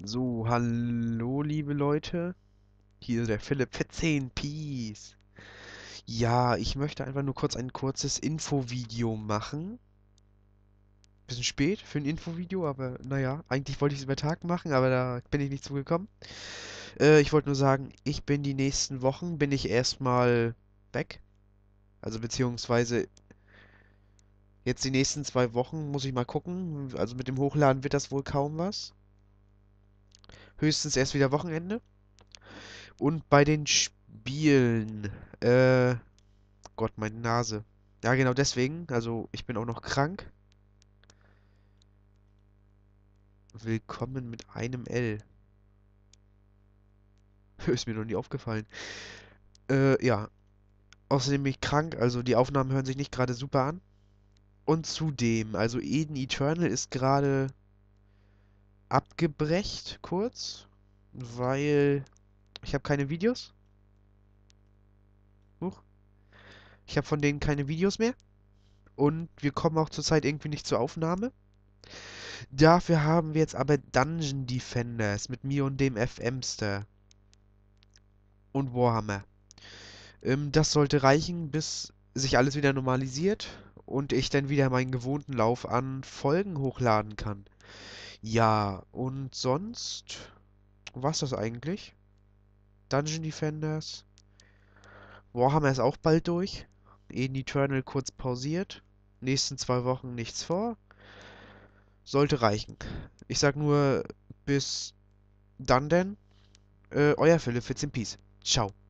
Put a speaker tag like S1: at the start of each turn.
S1: So, hallo liebe Leute, hier der Philipp für 10 Peace. Ja, ich möchte einfach nur kurz ein kurzes Infovideo machen. Bisschen spät für ein Infovideo, aber naja, eigentlich wollte ich es über Tag machen, aber da bin ich nicht zugekommen. Ich wollte nur sagen, ich bin die nächsten Wochen, bin ich erstmal weg. Also beziehungsweise jetzt die nächsten 2 Wochen muss ich mal gucken. Also mit dem Hochladen wird das wohl kaum was. Höchstens erst wieder Wochenende. Und bei den Spielen, Gott, meine Nase. Ja, genau deswegen. Also, ich bin auch noch krank. Willkommen mit einem L. Ist mir noch nie aufgefallen. Ja. Außerdem bin ich krank, also die Aufnahmen hören sich nicht gerade super an. Und zudem, also Eden Eternal ist gerade abgebrecht, kurz, weil ich habe keine Videos. Huch. Ich habe von denen keine Videos mehr. Und wir kommen auch zurzeit irgendwie nicht zur Aufnahme. Dafür haben wir jetzt aber Dungeon Defenders mit mir und dem FMster und Warhammer. Das sollte reichen, bis sich alles wieder normalisiert und ich dann wieder meinen gewohnten Lauf an Folgen hochladen kann. Ja, und sonst war's das eigentlich? Dungeon Defenders. Warhammer ist auch bald durch. Eden Eternal kurz pausiert. Nächsten 2 Wochen nichts vor. Sollte reichen. Ich sag nur bis dann denn. Euer Philipp, 14 Peace. Ciao.